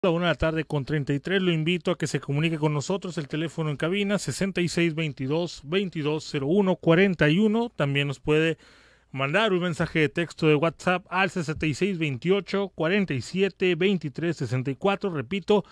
La 1 de la tarde con 33, lo invito a que se comunique con nosotros, el teléfono en cabina 6622-2201-41, también nos puede mandar un mensaje de texto de WhatsApp al 6628-472364, repito,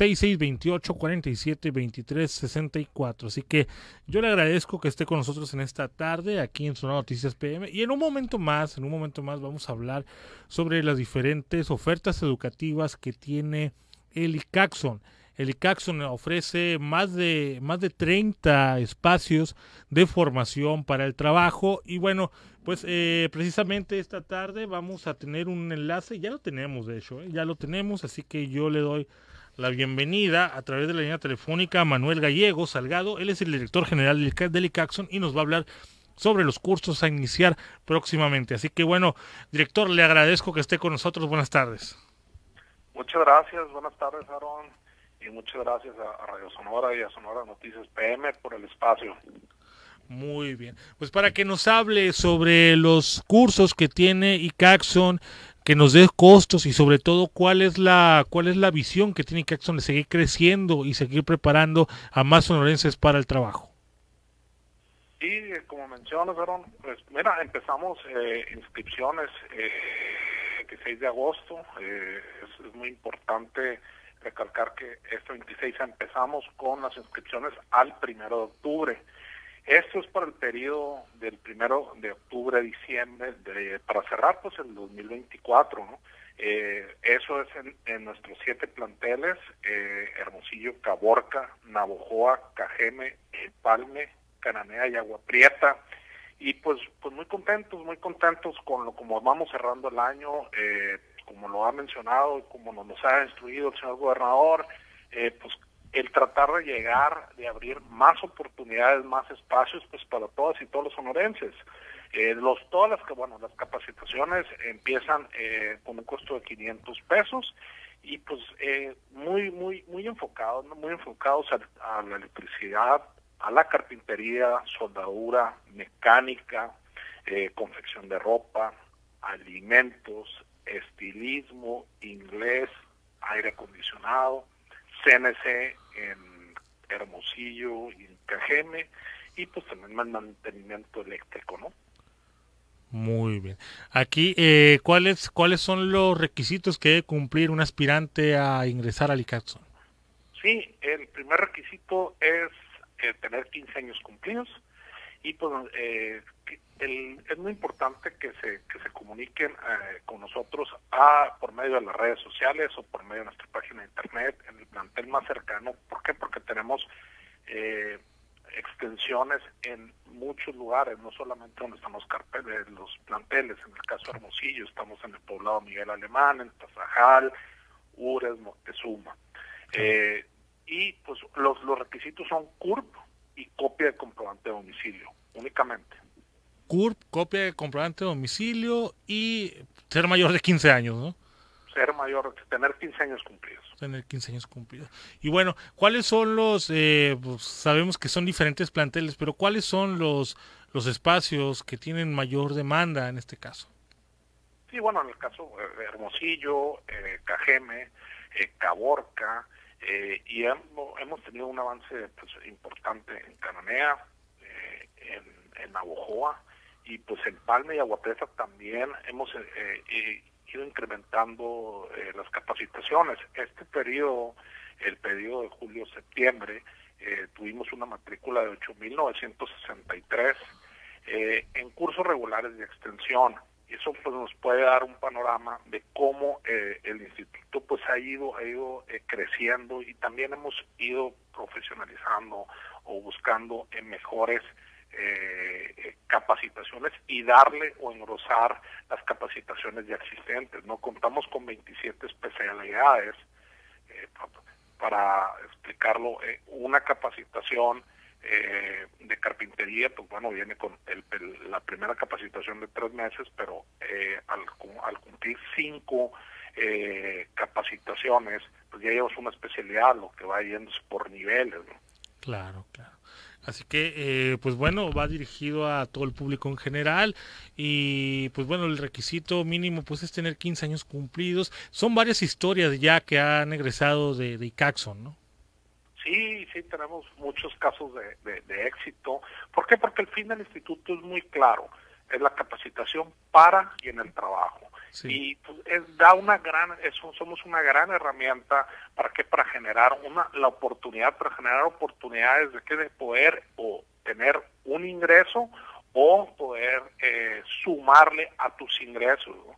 6628-472364, así que yo le agradezco que esté con nosotros en esta tarde aquí en Sonora Noticias PM y en un momento más vamos a hablar sobre las diferentes ofertas educativas que tiene el ICAXON. El ICAXON ofrece más de 30 espacios de formación para el trabajo y bueno, pues precisamente esta tarde vamos a tener un enlace, ya lo tenemos de hecho, ya lo tenemos, así que yo le doy la bienvenida a través de la línea telefónica a Manuel Gallego Salgado. Él es el director general del ICAXON y nos va a hablar sobre los cursos a iniciar próximamente. Así que bueno, director, le agradezco que esté con nosotros. Buenas tardes. Muchas gracias, buenas tardes, Aaron, y muchas gracias a Radio Sonora y a Sonora Noticias PM por el espacio. Muy bien, pues para que nos hable sobre los cursos que tiene ICAXON, que nos dé costos y sobre todo cuál es la visión que tiene ICAXON de seguir creciendo y seguir preparando a más sonorenses para el trabajo. Y como mencionas, Aaron, pues mira, empezamos inscripciones el 26 de agosto, es muy importante recalcar que este 26 empezamos con las inscripciones al 1 de octubre. Esto es para el periodo del 1 de octubre a diciembre, para cerrar pues el 2024, ¿no? Eso es en nuestros 7 planteles, Hermosillo, Caborca, Navojoa, Cajeme, Empalme, Cananea y Agua Prieta. Y pues muy contentos con como vamos cerrando el año, como lo ha mencionado y como nos ha instruido el señor gobernador, pues el tratar de llegar, de abrir más oportunidades, más espacios, pues para todas y todos los sonorenses. Todas las capacitaciones empiezan con un costo de 500 pesos y pues muy enfocados a la electricidad, a la carpintería, soldadura, mecánica, confección de ropa, alimentos, estilismo, inglés, aire acondicionado, CNC en Hermosillo y en Cajeme, y pues también el mantenimiento eléctrico, ¿no? Muy bien. Aquí, ¿cuáles son los requisitos que debe cumplir un aspirante a ingresar al ICAXON? Sí, el primer requisito es tener 15 años cumplidos y pues es muy importante que se comuniquen con nosotros por medio de las redes sociales o por medio de nuestra página de internet en el plantel más cercano. ¿Por qué? Porque tenemos extensiones en muchos lugares, no solamente donde están los planteles. En el caso de Hermosillo estamos en el poblado Miguel Alemán, en Tazajal, Ures, Moctezuma. Y pues los requisitos son CURP y copia de comprobante de domicilio, únicamente. CURP, copia de comprobante de domicilio y ser mayor de 15 años, ¿no? Ser mayor, tener 15 años cumplidos. Tener 15 años cumplidos. Y bueno, ¿cuáles son pues sabemos que son diferentes planteles, pero cuáles son los espacios que tienen mayor demanda en este caso? Sí, bueno, en el caso de Hermosillo, Cajeme, Caborca, y hemos tenido un avance pues importante en Cananea, en Navojoa, y pues en Palme y Agua Prieta también hemos ido incrementando las capacitaciones. Este periodo, el periodo de julio-septiembre, tuvimos una matrícula de 8,963 en cursos regulares de extensión. Y eso pues nos puede dar un panorama de cómo el instituto pues ha ido creciendo, y también hemos ido profesionalizando o buscando en mejores capacitaciones y darle o engrosar las capacitaciones ya existentes. No contamos con 27 especialidades, para explicarlo. Una capacitación de carpintería, pues bueno, viene con la primera capacitación de 3 meses, pero al cumplir 5 capacitaciones, pues ya llevas una especialidad, lo que va yéndose por niveles, ¿no? Claro, claro. Así que, pues bueno, va dirigido a todo el público en general y pues bueno, el requisito mínimo pues es tener 15 años cumplidos. Son varias historias ya que han egresado de ICAXON, ¿no? Sí, sí, tenemos muchos casos de éxito. ¿Por qué? Porque el fin del instituto es muy claro, es la capacitación para y en el trabajo. Sí. Y pues, somos una gran herramienta para generar la oportunidad, para generar oportunidades de poder o tener un ingreso o poder sumarle a tus ingresos, ¿no?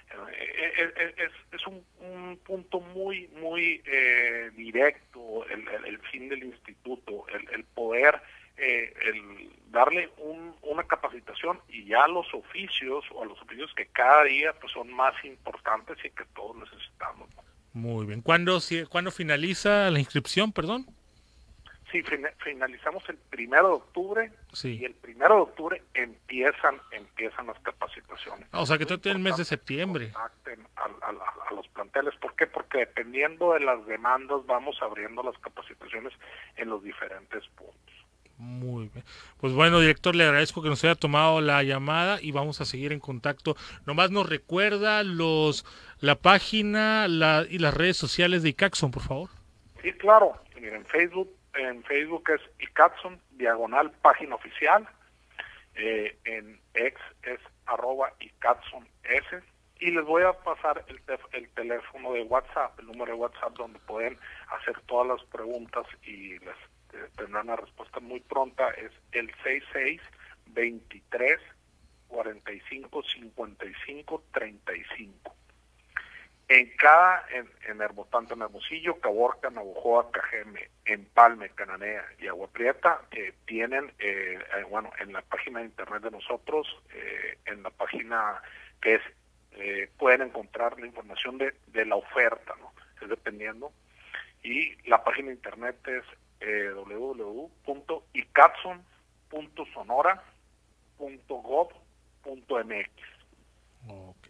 Es un punto muy directo el fin del instituto, el poder el darle una capacitación y ya los oficios que cada día pues son más importantes y que todos necesitamos. Muy bien. ¿Cuándo finaliza la inscripción, perdón? Sí, finalizamos el 1 de octubre sí. Y el 1 de octubre empiezan las capacitaciones. O sea que todo el mes de septiembre. Contacten a los planteles. ¿Por qué? Porque dependiendo de las demandas vamos abriendo las capacitaciones en los diferentes puntos. Muy bien. Pues bueno, director, le agradezco que nos haya tomado la llamada y vamos a seguir en contacto. Nomás nos recuerda la página y las redes sociales de ICAXON, por favor. Sí, claro. Miren, en Facebook es ICAXON, /página oficial. En X es @ICAXONS. Y les voy a pasar el teléfono de WhatsApp, el número de WhatsApp donde pueden hacer todas las preguntas y les tendrán una respuesta muy pronta. Es el 66-23-45-55-35. Tanto en Hermosillo, Caborca, Navojoa, Cajeme, Empalme, Cananea y Agua Prieta, tienen, en la página de internet de nosotros, en la página que es, pueden encontrar la información de la oferta, ¿no? Es dependiendo. Y la página de internet es www.icaxon.sonora.gov.mx. Okay.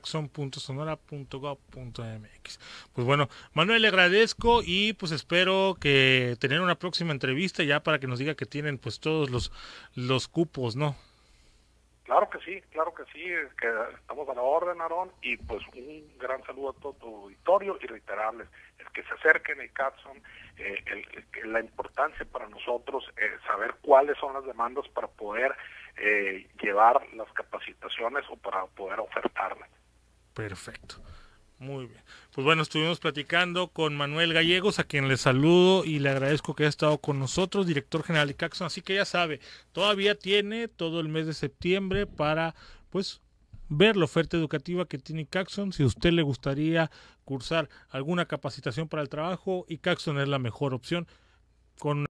icaxon.sonora.gov.mx. Pues bueno, Manuel, le agradezco y pues espero que tener una próxima entrevista ya para que nos diga que tienen pues todos los cupos, ¿no? Claro que sí, que estamos a la orden, Aarón, y pues un gran saludo a todo tu auditorio y reiterarles el que se acerquen a ICAXON, la importancia para nosotros saber cuáles son las demandas para poder llevar las capacitaciones o para poder ofertarlas. Perfecto. Muy bien. Pues bueno, estuvimos platicando con Manuel Gallegos, a quien le saludo y le agradezco que haya estado con nosotros, director general de ICAXON. Así que ya sabe, todavía tiene todo el mes de septiembre para pues ver la oferta educativa que tiene ICAXON. Si a usted le gustaría cursar alguna capacitación para el trabajo, ICAXON es la mejor opción, con